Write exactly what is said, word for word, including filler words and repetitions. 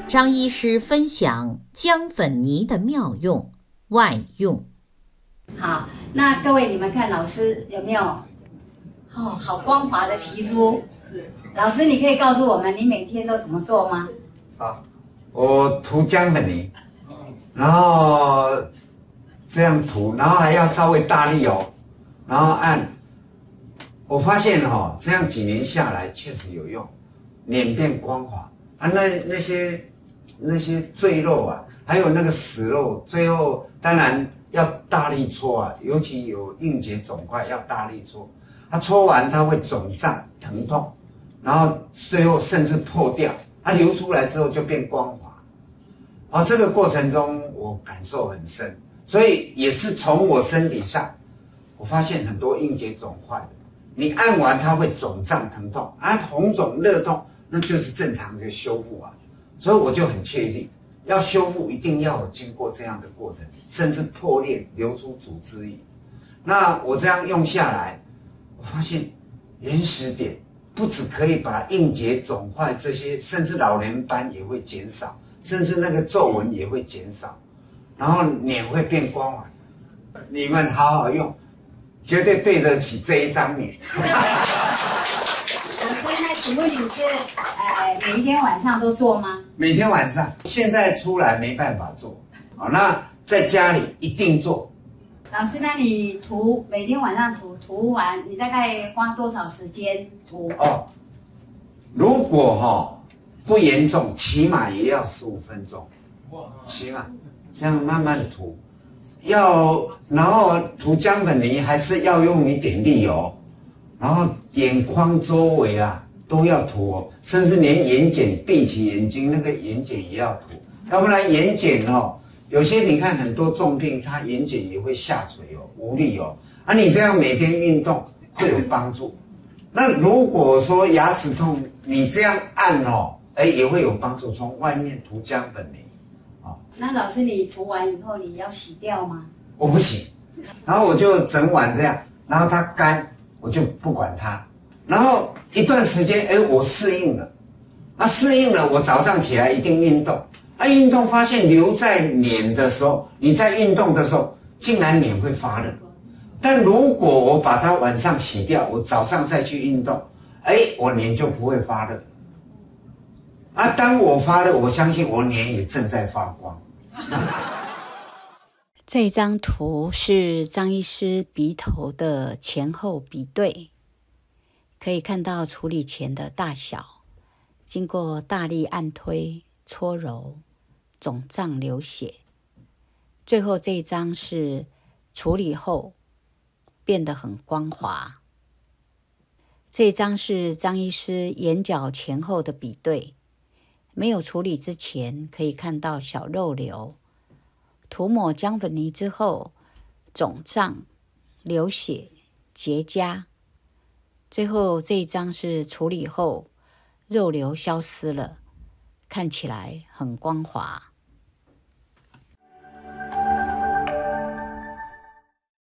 张医师分享姜粉泥的妙用、外用。 好，那各位你们看老师有没有？哦，好光滑的皮肤。是。老师，你可以告诉我们你每天都怎么做吗？ 好，我涂姜粉泥，然后这样涂，然后还要稍微大力哦，然后按。我发现哈、哦，这样几年下来确实有用，脸变光滑啊，那那些那些赘肉啊，还有那个死肉，最后当然要大力搓啊，尤其有硬结肿块要大力搓，它搓完它会肿胀疼痛，然后最后甚至破掉，它流出来之后就变光滑。哦，这个过程中我感受很深，所以也是从我身体上，我发现很多硬结肿块的。你按完它会肿胀疼痛啊，红肿热痛，那就是正常的修复啊。所以我就很确定，要修复一定要有经过这样的过程，甚至破裂流出组织液。那我这样用下来，我发现原始点不只可以把硬结肿块这些，甚至老年斑也会减少，甚至那个皱纹也会减少，然后脸会变光滑。你们好好用。绝对对得起这一张脸。 老师，那请问你是呃每一天晚上都做吗？ 每天晚上，现在出来没办法做，好，那在家里一定做。 老师，那你涂每天晚上涂涂完，你大概花多少时间涂？ 哦，如果哈、哦、不严重，起码也要十五分钟，起码这样慢慢涂。要，然后涂姜粉泥还是要用一点力哦，然后眼眶周围啊都要涂哦，甚至连眼睑闭起眼睛那个眼睑也要涂，要不然眼睑哦，有些你看很多重病，他眼睑也会下垂哦，无力哦，啊你这样每天运动会有帮助。那如果说牙齿痛，你这样按哦，哎也会有帮助，从外面涂姜粉泥。 那老师，你涂完以后你要洗掉吗？ 我不洗，然后我就整晚这样，然后它干，我就不管它。然后一段时间，哎，我适应了，那适应了，我早上起来一定运动。啊，运动发现留在脸的时候，你在运动的时候，竟然脸会发热。但如果我把它晚上洗掉，我早上再去运动，哎，我脸就不会发热。啊，当我发热，我相信我脸也正在发光。 这张图是张医师鼻头的前后比对，可以看到处理前的大小，经过大力按推、搓揉、肿胀流血。最后这一张是处理后变得很光滑。这一张是张医师眼角前后的比对，没有处理之前可以看到小肉瘤，涂抹姜粉泥之后肿胀、流血、结痂。最后这一张是处理后肉瘤消失了，看起来很光滑。